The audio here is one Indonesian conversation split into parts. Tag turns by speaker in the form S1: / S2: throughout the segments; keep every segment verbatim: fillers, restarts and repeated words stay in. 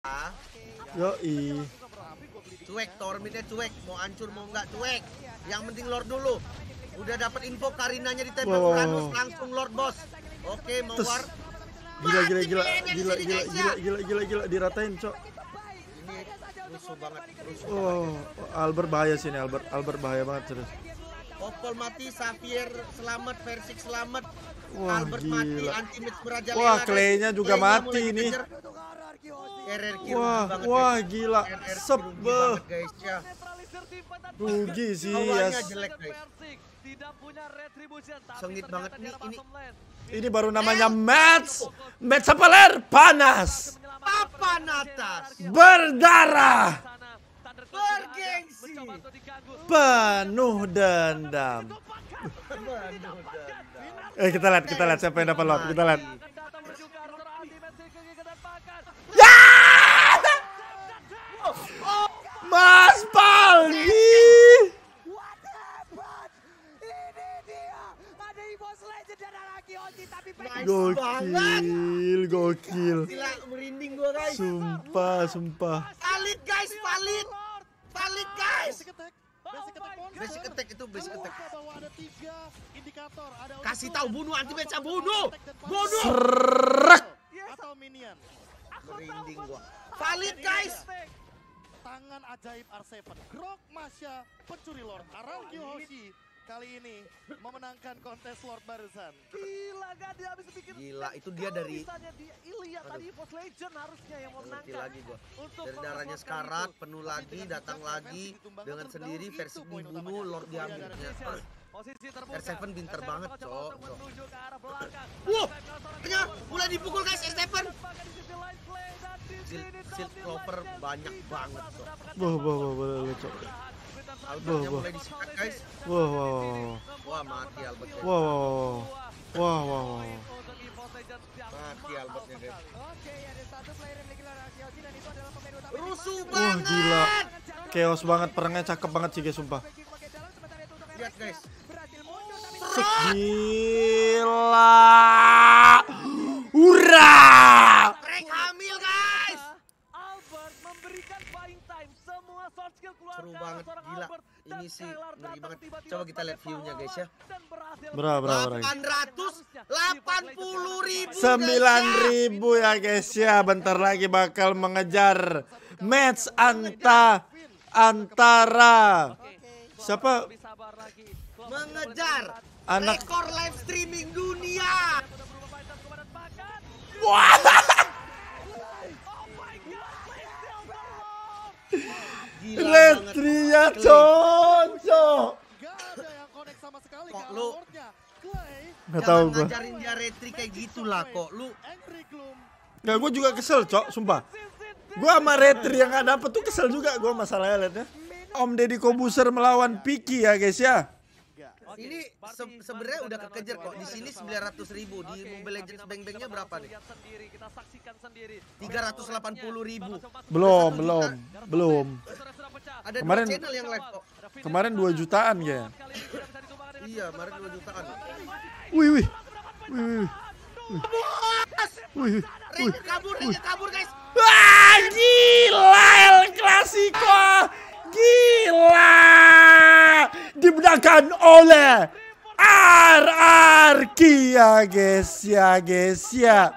S1: Yoi.
S2: Cuek, tower midnya cuek. Mau hancur mau nggak cuek. Yang penting Lord dulu. Udah dapat info Karinanya ditembak
S1: Wow.
S2: Uranus, langsung Lord bos. Oke, mau
S1: Terus.
S2: war.
S1: Gila gila
S2: Mati
S1: gila
S2: pilihannya
S1: gila
S2: di sini,
S1: gila
S2: guys,
S1: gila
S2: ya.
S1: gila gila gila diratain, Cok.
S2: Ini rusuh banget, rusuh
S1: Oh, Albert bahaya sih ini, Albert. Albert bahaya banget terus.
S2: Opal mati, Xavier selamat, Versik selamat.
S1: Wah,
S2: Albert mati,
S1: gila.
S2: Anti-Mage Merajalela.
S1: Wah,
S2: guys.
S1: Clay-nya juga
S2: Clay-nya
S1: mati
S2: mulai
S1: nih.
S2: dikejar. R R Q
S1: Wah,
S2: rugi banget,
S1: wah
S2: guys.
S1: gila.
S2: R R Q
S1: Sep,
S2: rugi
S1: beh.
S2: banget, guys, ya.
S1: Rugi sih,
S2: Awalnya
S1: yes.
S2: jelek, guys. Sengit banget nih ini.
S1: Ini baru namanya match. Match sepeler panas.
S2: Papan atas.
S1: Berdarah.
S2: Bergengsi.
S1: Penuh dendam. Eh, kita lihat, kita lihat siapa yang dapat lot. Kita lihat. Ya! Mas Paldi. Gokil, gokil.
S2: Gila, merinding gua, guys.
S1: Sumpah, sumpah.
S2: Valid, guys, valid. Valid, guys. Basic attack itu basic attack. Kasih tahu bunuh anti-mage, bunuh. Bunuh.
S1: Serak.
S2: Merinding gua. Valid, guys.
S3: Tangan ajaib R tujuh, Grok Masya, pencuri Lord, Araki Hoshi kali ini memenangkan kontes Lord barusan.
S4: Gila, gak dia habis bikin.
S2: Gila, itu dia dari
S4: di Ilya tadi Force Legend harusnya yang
S2: ngerti
S4: memenangkan.
S2: lagi gua. Dari darahnya sekarat, penuh lagi, datang lagi dengan sendiri versi dibunuh, Lord diambilnya.
S4: Posisi terbuka.
S2: R tujuh pinter banget, Cok.
S4: Menuju ke arah belakang.
S2: Wow, tengah mulai dipukul, guys, R tujuh. Silk Clover banyak banget, Cok.
S1: Wah, wah, wah, wah, Cok.
S2: Albertnya mulai disikat, guys.
S1: Wah, wah, wah.
S2: Wah, mati Albertnya.
S1: Wah, wah, wah. Wah, wah, wah.
S2: Mati Albertnya, guys.
S4: Oke, ada satu player yang lagi Araki Hoshi dan itu adalah pemain utama.
S2: Rusuh
S1: Wah,
S2: banget.
S1: gila. Chaos banget, perangnya cakep banget sih, guys, sumpah.
S2: Lihat, guys.
S1: Gila. Hurrah!
S2: Rank hamil, guys.
S4: Albert memberikan buying time, semua soft skill keluar.
S2: Seru banget, gila. Ini sih ngeri banget. Coba kita lihat view-nya, guys, ya.
S1: Berapa, berapa, berapa?
S2: delapan ratus delapan puluh ribu.
S1: sembilan ribu ya, guys, ya. Bentar lagi bakal mengejar match anta antara siapa?
S2: Mengejar
S1: Anak
S2: rekor live streaming dunia.
S1: wah.
S2: Gila banget.
S1: Retria cocok.
S3: Gak ada yang connect sama sekali.
S2: Kok
S3: ke
S2: lu-
S3: Lordnya. Clay,
S1: Nggak tahu
S2: Jangan
S1: gua.
S2: ngajarin dia retri kayak gitulah kok. Lu
S3: Angry Gloom.
S1: Nggak, gua juga kesel, Cok, sumpah. Gua sama Retri yang nggak dapet tuh kesel juga gua masalahnya, liatnya. Om Deddy Kobuser melawan Piki ya, guys, ya.
S2: ini se- sebenarnya udah kekejar kok. Di sini sembilan ratus ribu, di Mobile Legends Bang-Bangnya berapa nih? tiga ratus delapan puluh ribu.
S1: Belum, belum, belum.
S2: Ada
S1: Kemarin-
S2: dua channel yang live kok.
S1: Kemarin dua jutaan kayaknya.
S2: Iya, kemarin dua jutaan.
S1: Wih, wih. Wih, wih. Wih, wih.
S2: Rank kabur, rank kabur, guys.
S1: Wah, gila El Clasico. Gila. Dimenangkan oleh R R Q ya, guys, ya, guys, ya.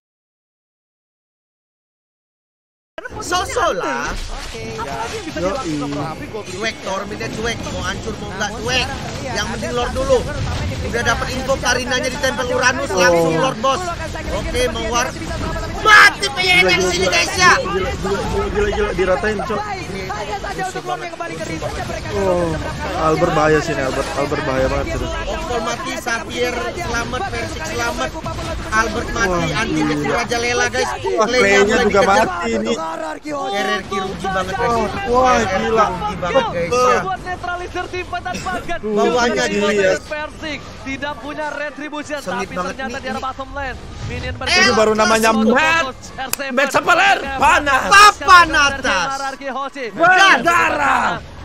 S2: Sosok lah.
S1: Yoi.
S2: Cuek, tower midnya cuek. Mau hancur mau nggak cuek. Yang penting Lord dulu. Udah dapat info Karinanya ditempel Uranus, langsung Lord bos. Oke, mau war. Mati P N X sini, guys, ya.
S1: Gila, gila, gila, gila, gila, diratain, Cok. Oh, Albert bahaya sih ini, Albert. Albert bahaya banget terus.
S2: Opal mati, Xavier selamat, Versik selamat. Albert mati, Anti-Mage Merajalela, guys.
S1: Wah, Clay-nya juga
S2: dikejar.
S1: mati ini.
S2: R R Q rugi banget, guys.
S1: Wah,
S2: R R Q
S1: gila.
S2: rugi banget, guys, ya.
S4: Buat netralisir tim Petan Pagan.
S2: Bawahnya
S1: gila,
S2: juga.
S1: ya.
S4: Persik tidak punya retribution,
S2: Sengit
S4: tapi
S2: banget
S4: ternyata
S2: nih,
S4: di arah
S2: ini.
S4: bottom lane. Minion
S1: Ini baru namanya match. Match sepeler panas.
S2: Papan atas.
S1: Berdarah.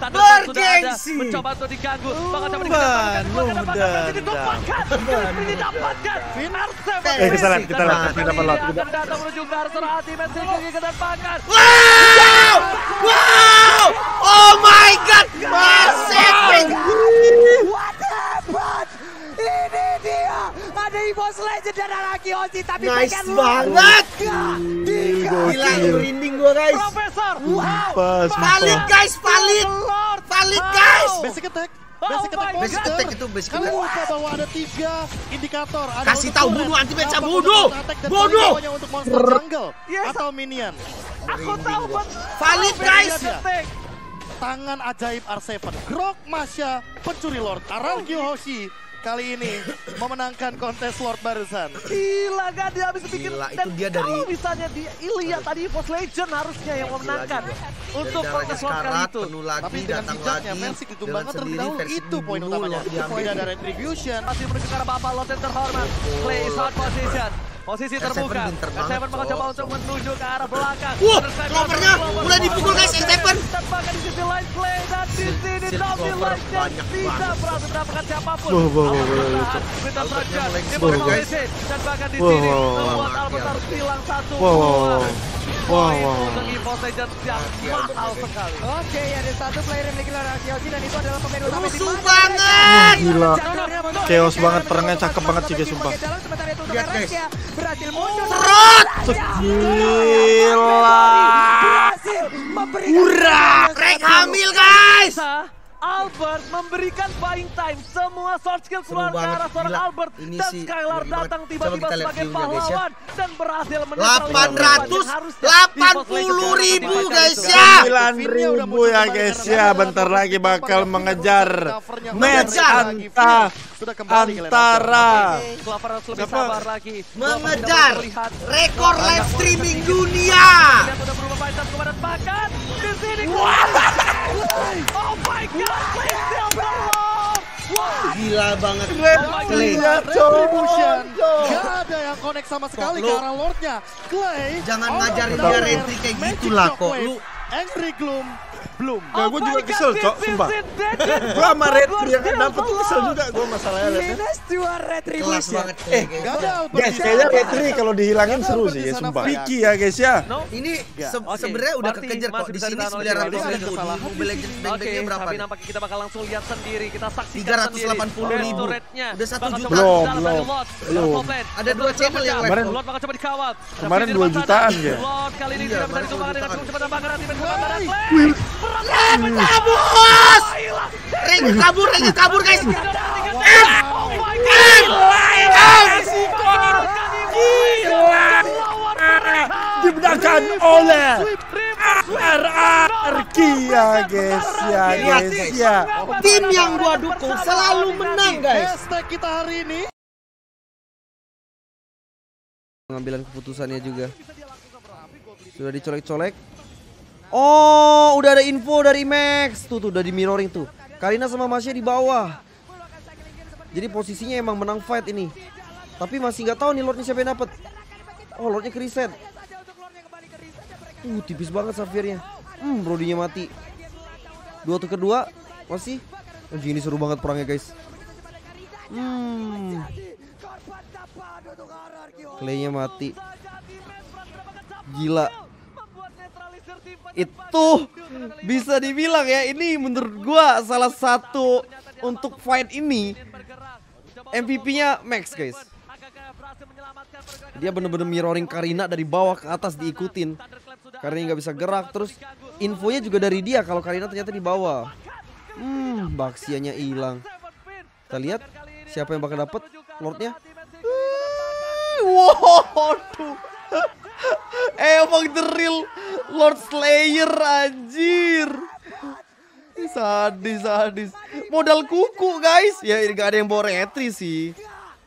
S4: Thunderclap sudah ada.
S2: Bergengsi.
S4: Mencoba untuk diganggu. Bakal coba
S1: Ban,
S4: didapatkan. Keluarkan
S1: udah,
S4: Thunderclap ditumpahkan. Crispin didapatkan. R tujuh.
S1: Eh, kesalahan, kita lihat, kita dapat lot.
S4: Akan datang menuju ke arah seorang ultimate Silky kedapatkan.
S2: Wow! Wow! Oh my god! Pacific!
S5: What happened? Ini dia. Ada Evos Legend dan Araki Hoshi tapi
S2: Nice
S5: pengen
S2: banget.
S5: Tiga.
S2: Gila, merinding gua guys.
S4: Profesor.
S5: Wow.
S1: Pas,
S2: Valid guys, valid. Valid guys.
S3: Basic attack.
S4: Oh
S3: Basic attack
S4: my
S2: Basic
S3: monster.
S2: attack itu basic
S3: Kalian
S2: attack.
S3: lupa bahwa ada tiga indikator. Ada
S2: Kasih
S3: untuk
S2: tahu
S3: turret,
S2: bunuh anti-match,
S3: nampak
S2: bunuh.
S3: untuk attack, dan
S2: Bunuh.
S3: paling bawahnya untuk monster jungle
S4: Yes.
S3: atau minion.
S4: Aku tahu buat
S2: Valid guys.
S3: Lihat ya. Tangan ajaib R tujuh, Grok Masya, pencuri Lord, Aralgio Hoshi kali ini memenangkan kontes Lord barusan.
S4: Gila gak dia habis bikin.
S2: Gila, itu
S4: Dan
S2: dia dari-
S4: kalau misalnya di Ilya tadi Evos Legend harusnya yang memenangkan untuk
S2: Dari
S4: kontes Lord kali
S2: sekarat,
S4: itu.
S2: penuh lagi,
S3: Tapi dengan
S2: datang
S3: bijaknya
S2: lagi.
S3: Versik
S2: Dengan
S3: ditumbangkan terlebih
S2: sendiri,
S3: dahulu,
S2: Versik
S3: itu poin
S2: dibunuh,
S3: utamanya.
S2: Lord diambil.
S3: Tidak ada retribution.
S4: Masih menuju ke arah Bapak Lot yang terhormat. Play is hard position. Posisi
S2: R tujuh
S4: terbuka.
S2: pinter
S4: R tujuh
S2: banget,
S4: bakal
S2: Cok.
S4: coba untuk menuju ke arah belakang.
S2: Wah,
S4: Underside
S2: clovernya
S4: clover.
S2: mulai dipukul, guys, R tujuh.
S4: Dan bahkan di sisi line play dan di sini
S2: Shield
S4: Novi
S2: clover
S4: Legend
S2: banyak
S4: tidak
S2: banget.
S4: berhasil mendapatkan siapapun.
S1: Wah, wah, wah,
S4: Albert
S1: wah,
S4: bertahan,
S1: wah.
S4: Winter
S2: Albertnya
S4: Trojan,
S2: mulai
S4: dia
S2: explode,
S4: bermain
S2: guys.
S4: di sini. Dan bahkan di
S1: Wah,
S4: sini
S1: wah,
S4: membuat
S2: wah.
S4: Albert harus hilang satu
S1: Wah, wah,
S4: buah.
S1: wah. Wah,
S4: Poin
S1: wah,
S4: untuk
S1: wah.
S4: Evos Legend yang
S2: Mati
S4: mahal
S2: Albert
S4: sekali.
S5: Oke, ada satu player yang memiliki Araki Hoshi dan itu adalah pemain utama
S2: Rusuh
S5: tim
S2: banget.
S1: Gila. Chaos banget, perangnya cakep banget sih guys, sumpah.
S5: Sementara itu untuk
S2: Lihat, guys.
S5: Araki berhasil muncul.
S2: Serot.
S1: Gila.
S5: Berhasil memberikan
S2: Hurra! Crack hamil guys.
S4: Bisa Albert memberikan buying time. Semua short skill
S2: Seru
S4: keluar ke
S2: banget,
S4: arah seorang
S2: gila.
S4: Albert.
S2: Ini
S4: Dan
S2: sih
S4: Skylar
S2: ngeri
S4: datang
S2: banget.
S4: tiba-tiba
S2: Coba kita lihat
S4: sebagai
S2: view-nya, guys, ya.
S4: pahlawan. Dan berhasil
S2: delapan
S4: menetralisir
S2: ratus
S4: yang harusnya
S2: delapan
S4: Evos
S2: puluh
S4: Legend
S2: ribu
S4: dapat
S2: guys
S4: itu.
S2: ya.
S1: sembilan ribu ya guys ya. Bentar lagi bakal mengejar match anta, antara
S4: Clover harus lebih
S1: Siapa?
S4: sabar lagi.
S2: Mengejar
S4: Clover tidak boleh terlihat.
S2: rekor live streaming dunia.
S4: Lihat udah berubah macam kemudian bahkan di sini. Oh my god, Clay still belum. Wow.
S2: Gila banget.
S1: Clay.
S2: Clay.
S3: Retribution. Gak ada yang connect sama sekali
S2: Kok
S3: ke
S2: lu-
S3: arah Lordnya. Clay.
S2: Jangan
S3: out of
S2: ngajarin
S3: nowhere,
S2: dia retri kayak
S3: Magic
S2: gitu lah, kok.
S3: Shockwave,
S2: Lu
S3: Angry Gloom. Belum.
S1: Nah, gue juga kesel, Cok, sumpah. Gue sama Retri yang gak dapet tuh kesel juga gue masalah Elet ya.
S5: minus dua
S2: kelas
S5: retribution.
S2: banget Clay, guys.
S3: Gak ada Albert
S1: Guys,
S3: di
S1: kayaknya
S3: sana.
S1: Retri kalau dihilangin seru sih ya, sumpah. Vicky ya guys ya.
S4: No.
S2: Ini se-
S4: Oke,
S2: sebenarnya udah
S4: berarti
S2: kekejar kok.
S4: masih
S2: Di
S4: bisa
S2: sini
S4: ditahan oleh
S2: sembilan ratus
S3: Vicky.
S2: ribu. Di
S3: Ada
S2: Mobile Legends
S4: Oke,
S2: bang-bangnya berapa
S4: tapi
S2: nih?
S4: nampaknya kita bakal langsung lihat sendiri. Kita saksikan
S2: tiga ratus delapan puluh
S4: sendiri.
S2: ribu.
S4: Turretnya
S2: Udah satu
S4: bakal
S2: juta.
S4: coba
S1: Belum,
S4: dalam dari
S1: belum.
S4: Lord.
S1: Belum.
S4: Lord Lord.
S2: Ada dua channel yang live.
S1: Kemarin-
S4: Lord bakal coba dikawal.
S1: Kemarin
S4: Tapi
S1: dua
S4: di depan
S1: jutaan
S4: sana,
S1: ya.
S4: Lord kali ini
S2: Iya,
S4: tidak bisa
S2: kemarin
S4: ditumbangkan
S2: dua
S4: dengan
S2: jutaan.
S4: cukup cepat tampakan tim kebakaran.
S3: Clay.
S2: Kabus! Regi kabur, Regi kabur guys.
S4: Oh my god.
S1: Dibenarkan oleh R R Q ya guys ya
S2: Lihat,
S1: guys
S2: guys.
S1: ya.
S2: Tim yang gua dukung selalu menang guys.
S3: Hashtag kita hari ini.
S6: Pengambilan keputusannya juga sudah dicolek-colek. Oh, udah ada info dari Max. Tuh tuh udah di mirroring tuh. Karina sama Masya di bawah. Jadi posisinya emang menang fight ini. Tapi masih nggak tahu nih Lordnya siapa yang dapet. Oh, Lordnya ke reset. Uh, tipis banget Safirnya. Hmm, Brodinya mati. Dua tuh kedua masih. Anjing ini seru banget perangnya guys. Hmm. Claynya mati. Gila. Itu bisa dibilang ya, ini menurut gua salah satu untuk fight ini M V P-nya Max guys. Dia bener-bener mirroring Karina dari bawah ke atas diikutin. Karina nggak bisa gerak, terus infonya juga dari dia kalau Karina ternyata di bawah. Hmm, Baxianya hilang. Kita lihat siapa yang bakal dapet Lordnya. Wow, tuh. Emang the real Lord Slayer anjir. Sadis, sadis. Modal kuku guys. Ya gak ada yang bawa retri sih.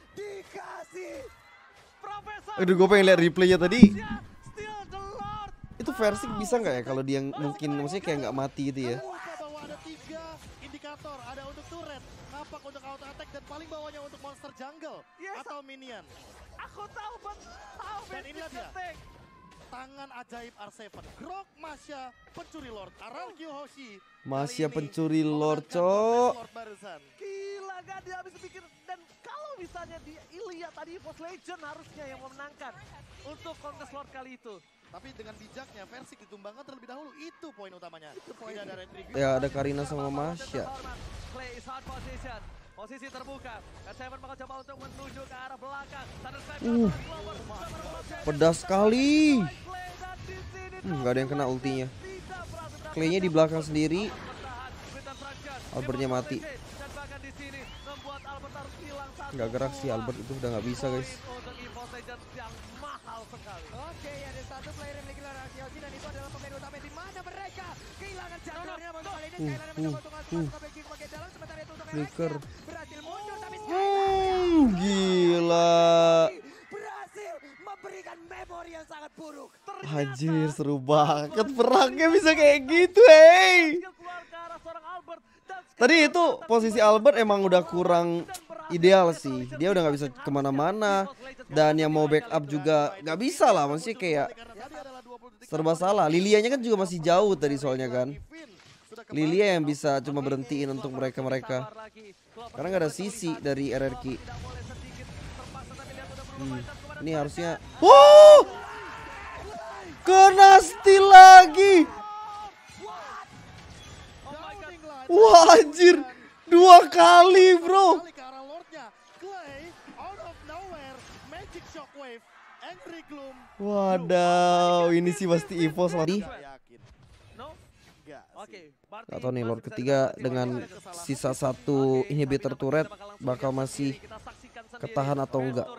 S6: Aduh, gue pengen lihat replaynya tadi. Itu versi bisa nggak ya kalau dia mungkin maksudnya kayak nggak mati gitu ya?
S3: Bahwa ada tiga indikator, ada untuk turret, nampak untuk auto attack dan paling bawahnya untuk monster jungle atau minion.
S4: Aku tahu but how
S3: Dan ini lihat ya. Tangan ajaib R tujuh, Grok Masya, pencuri Lord, Aralgio Hoshi
S6: Masya pencuri Lord, cok.
S4: Gila, gak dia habis pikir. Dan kalau misalnya di Ilya tadi Evos Legend harusnya yang memenangkan untuk kontes Lord kali itu.
S3: Tapi dengan bijaknya Versik ditumbangkan terlebih dahulu, itu poin utamanya. Itu poin ada retribution.
S6: Ya ada Karina sama Masya.
S4: Clay is hard position. Posisi terbuka. K tujuh bakal coba untuk menuju ke arah belakang.
S6: Uh, pedas sekali. Hmm, gak ada yang kena ultinya. Claynya di belakang sendiri. Albertnya mati. Gak gerak sih Albert, itu udah gak bisa guys.
S5: Oke, ada satu player yang memiliki Lord Arkeologi dan itu adalah pemain utama di mana mereka kehilangan jadwalnya. Kali ini Skylar mencoba untuk masuk ke back bagian dalam, sementara itu untuk
S6: Flicker.
S5: berhasil mundur tapi
S6: Hmm, gila.
S5: berhasil memberikan memori yang sangat buruk.
S6: Anjir, seru banget perangnya bisa kayak gitu, hey. Tadi itu posisi Albert emang udah kurang ideal sih. Dia udah nggak bisa kemana-mana. Dan yang mau backup juga nggak bisa lah. Maksudnya kayak serba salah. Lilianya kan juga masih jauh tadi soalnya kan. Lilia yang bisa cuma berhentiin untuk mereka-mereka. Karena nggak ada sisi dari R R Q. Hmm, ini harusnya. Wow! Kena steal lagi. Wah anjir, dua kali bro. Wadaw, ini sih pasti Evos lagi. Gak tau nih Lord ketiga dengan sisa satu inhibitor turret bakal masih ketahan atau enggak.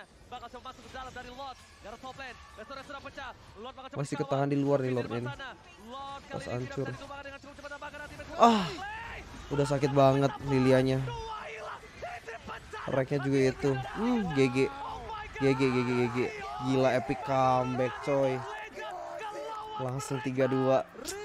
S6: Masih ketahan di luar nih Lordnya nih. Pas hancur. Ah, udah sakit banget Lilianya. Reknya juga itu. Hmm, G G. G G G G G G. Gila epic comeback coy. Langsung tiga dua.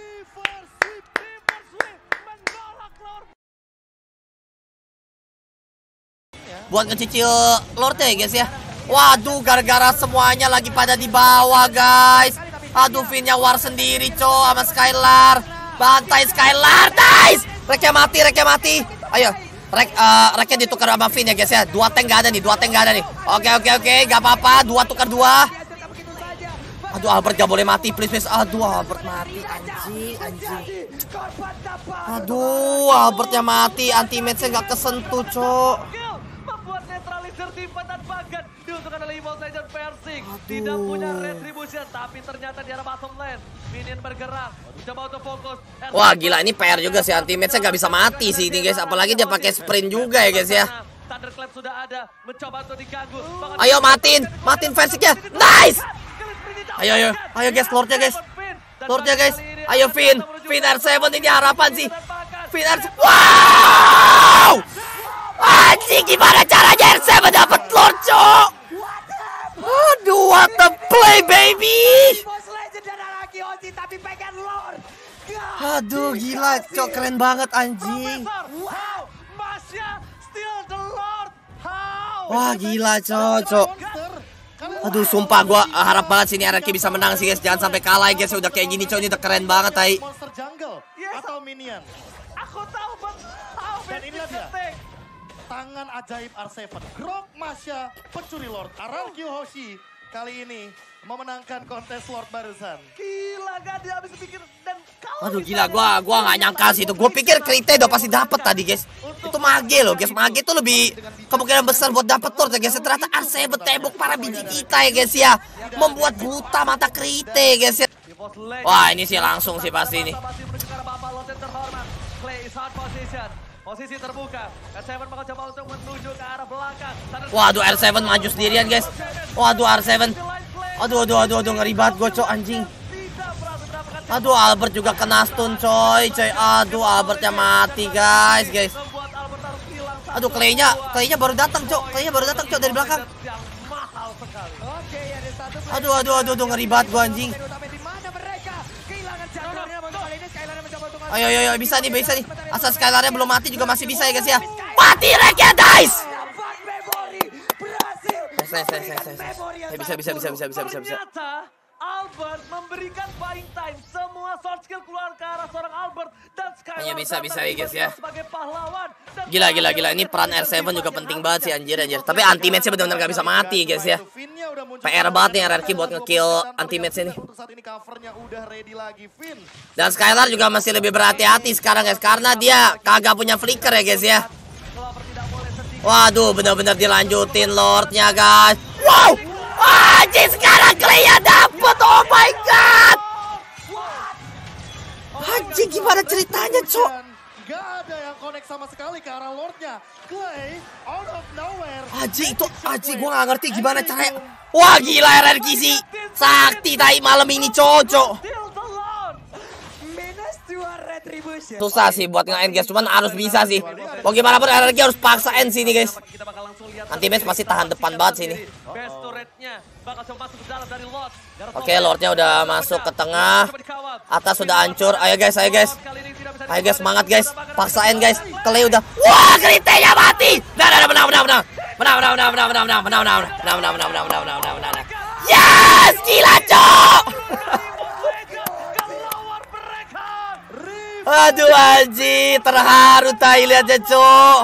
S2: Buat ngecicil Lord ya guys ya. Waduh, gara-gara semuanya lagi pada di bawah guys. Aduh, Finnya war sendiri coy sama Skylar. Bantai Skylar, nice. Reknya mati, reknya mati. Ayo, rek, uh, reknya ditukar sama Fin ya guys ya. Dua tank gak ada nih, dua tank gak ada nih. Oke oke oke, gak apa-apa. Dua tukar dua. Aduh, Albert gak boleh mati, please please. Aduh, Albert mati, anjing, anjing. Aduh, Albertnya mati, anti-match-nya gak kesentuh cok.
S4: Membuat netralizer timpan dan bagan diuntukkan oleh Evos Legend Versik. Tidak punya retribution, tapi ternyata di arah bottom lane minion bergerak, coba untuk fokus.
S2: Wah gila, ini P R juga sih, anti-match-nya gak bisa mati sih ini guys. Apalagi dia pakai sprint juga ya guys ya.
S4: Thunderclap sudah ada, mencoba untuk diganggu.
S2: Ayo matiin, matiin Versiknya, nice. Ayo ayo, ayo guys, Lordnya guys, Lordnya guys. Ayo Fin, Fin R tujuh ini harapan sih. Fin R tujuh, wow. Anjing, gimana caranya R tujuh dapat Lord cok. Aduh, what the play baby. Aduh gila cok, keren banget anjing. Wah gila cocok. Aduh sumpah gua harap banget sini R R Q bisa menang sih guys. Jangan sampai kalah guys, udah kayak gini cok, ini udah keren banget tai.
S3: Monster jungle atau minion.
S4: Aku tahu bang.
S3: Dan inilah dia tangan ajaib R tujuh, Grok Masya, pencuri Lord. Aralgio Hoshi kali ini memenangkan kontes Lord barusan.
S4: Gila, gak dia habis pikir. Dan kalau
S2: aduh gila, gua gua nggak nyangka sih itu. Gua pikir Krite udah pasti dapet tadi guys. Itu Mage loh guys, Mage itu lebih kemungkinan besar buat dapet Lord ya guys. Ternyata R tujuh tembok para biji kita ya guys ya, membuat buta mata Krite guys ya. Wah ini sih langsung sih pasti ini.
S4: Posisi terbuka. R tujuh bakal coba untuk menuju ke arah belakang.
S2: Waduh, R tujuh maju sendirian guys. Waduh, R tujuh. Aduh, aduh, aduh, aduh, ngeri banget gue cok anjing. Aduh, Albert juga kena stun coy, coy. Aduh, Albertnya mati guys, guys. Aduh, Clay-nya, Clay-nya baru datang cok, Clay-nya baru datang cok dari belakang. Aduh, aduh, aduh, aduh, ngeri banget gue anjing. Ayo, ayo, ayo, bisa nih, bisa nih. Asal Skylar-nya belum mati juga masih bisa ya guys ya. Mati reknya guys. Bisa, bisa, bisa, bisa, bisa, bisa, bisa, bisa, bisa, bisa, bisa.
S4: Albert memberikan buying time. Semua short skill keluar ke arah seorang Albert. Dan Skyward
S7: Iya, bisa, bisa,
S4: datang
S7: guys, ya.
S4: sebagai pahlawan. Dan
S7: Gila, gila, gila. Ini peran R tujuh juga penting banget sih, anjir, anjir. Tapi anti-match-nya benar-benar gak bisa mati, guys, ya. P R banget nih R R Q buat nge-kill anti-match ini. Dan Skylar juga masih lebih berhati-hati sekarang, guys. Karena dia kagak punya flicker ya, guys, ya. Waduh, benar-benar dilanjutin Lordnya, guys. Wow! Anjir, sekarang Clay dapet. Oh my god! Anjir, gimana ceritanya, Cok?
S3: Gak ada yang connect sama sekali ke arah Lordnya. Clay out of nowhere.
S7: Anjir, itu anjir, gue gak ngerti gimana caranya. Wah, gila R R Q sih. Sakti tai malam ini, Cocok.
S5: Minus dua retribution.
S7: Susah sih buat nge-end, guys. Cuman harus bisa sih. Mau gimana pun R R Q harus paksa end sini, guys. Anti-match pasti tahan depan banget sini. Oke, Lordnya udah masuk ke tengah. Atas sudah hancur. Ayo guys, ayo guys. Ayo guys, semangat guys. Paksain guys. Clay udah. Wah, kritenya mati. Nah, nah, menang, menang, menang. Menang, menang, menang, menang, menang, menang, menang, menang, menang, menang, menang, menang, menang, menang, menang. Yes, gila, Cok. Aduh, anjing, terharu tai lihatnya, Cok.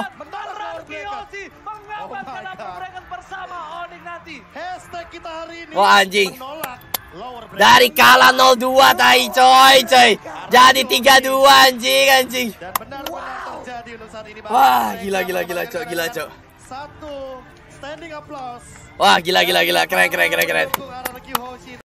S7: Wah, anjing. Dari kalah nol dua tai, coy, coy. Jadi tiga dua, anjing, anjing. Wah, gila, gila, gila, Cok, gila, Cok.
S3: Satu standing applause.
S7: Wah, gila, gila, gila, keren, keren, keren, keren.